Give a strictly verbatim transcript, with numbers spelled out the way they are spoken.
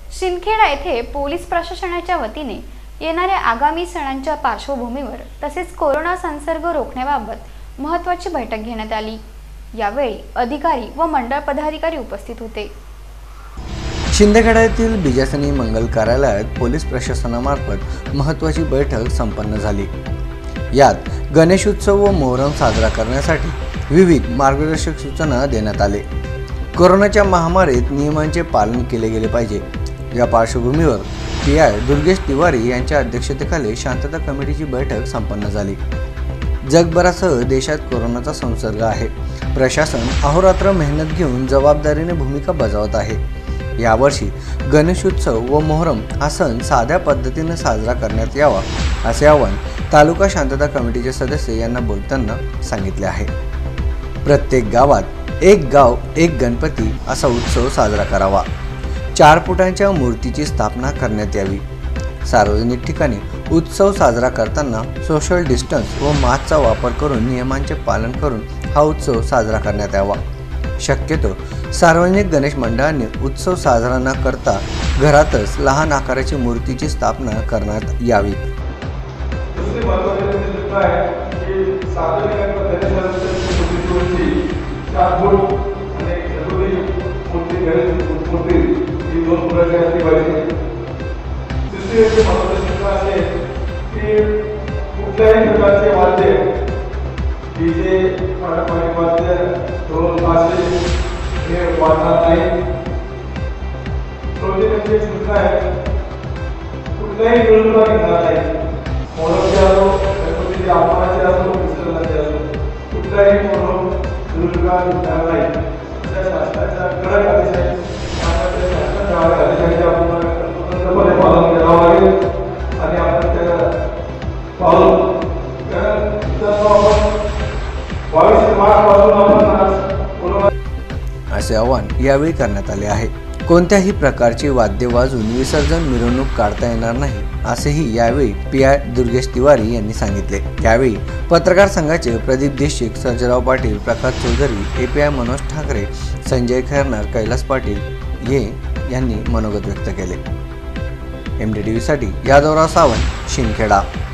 शिंदखेडा येथे पोलीस प्रशासनाच्या वतीने येणाऱ्या आगामी सणांच्या पार्श्वभूमीवर तसेच कोरोना संसर्ग रोखण्याबाबत महत्त्वाची बैठक घेण्यात आली। यावेळी अधिकारी व मंडळ पदाधिकारी उपस्थित होते। शिंदखेडा येथील बिजासनी मंगल कार्यालयात पोलीस प्रशासनामार्फत महत्त्वाची बैठक संपन्न झाली। यात गणेशोत्सव व मोहरम साजरा करण्यासाठी विविध मार्गदर्शक सूचना देण्यात आले। कोरोनाच्या महामारीत नियमांचे पालन केले गेले पाहिजे। या पार्श्वभूमीवर पी आय दुर्गेश तिवारी यांच्या अध्यक्षतेखाली शांतता कमिटीची बैठक संपन्न झाली। जगभरासह देशात कोरोनाचा संसर्ग आहे। प्रशासन अहोरात्र मेहनत घेऊन जबाबदारीने भूमिका बजावत आहे। यावर्षी गणेशोत्सव व मोहरम हा सण साध्या पद्धतीने साजरा करण्यात यावा असे आवाहन तालुका शांतता कमिटीचे सदस्य यांना बोलताना सांगितले आहे। प्रत्येक गावात एक गाव एक गणपती असा उत्सव साजरा करावा। चार फुटांच्या मूर्तीची स्थापना करण्यात यावी। सार्वजनिक ठिकाणी उत्सव साजरा करताना सोशल डिस्टन्स व मास्कचा वापर करून नियमांचे पालन करून हा उत्सव साजरा करण्यात यावा। शक्यतो सार्वजनिक गणेश मंडळांनी उत्सव साजरा न करता घरातच लहान आकाराची मूर्तीची स्थापना करण्यात यावी। कुठल्याही प्रकारचे वाद्य डीजे पारंपरिक वाद्य ढोल ताशे हे वाजणार नाही। प्रोजेक्टची सूचना आहे कुठल्याही मिळून घेणार नाही। मोहरमचे असो गणपतीचे आगमनाचे असो विसर्जनाचे असो कुठल्याही मोहरम दुर्गा घेणार नाही अशा शासनाच्या कडक आदेश आहे। त्यामुळे शासनाच्या आदेशाचे आपण पूर्णपणे पालन करावं लागेल आणि आपण त्याला पाहून असे आवाहन यावेळी करण्यात आले आहे। कोणत्याही प्रकारची वाद्य वाजवून विसर्जन मिरवणूक काढता येणार नाही असेही यावेळी पी आय दुर्गेश तिवारी यांनी सांगितले। यावेळी पत्रकार संघाचे Pradeep Deshmukh, Sarjerao Patil, Prakash Chaudhari, A P I Manoj Thakare, Sanjay Khairnar, Kailas Patil हे यांनी मनोगत व्यक्त केले। एम डी टी व्ही साठी यादवराव सावंत, शिंदखेडा।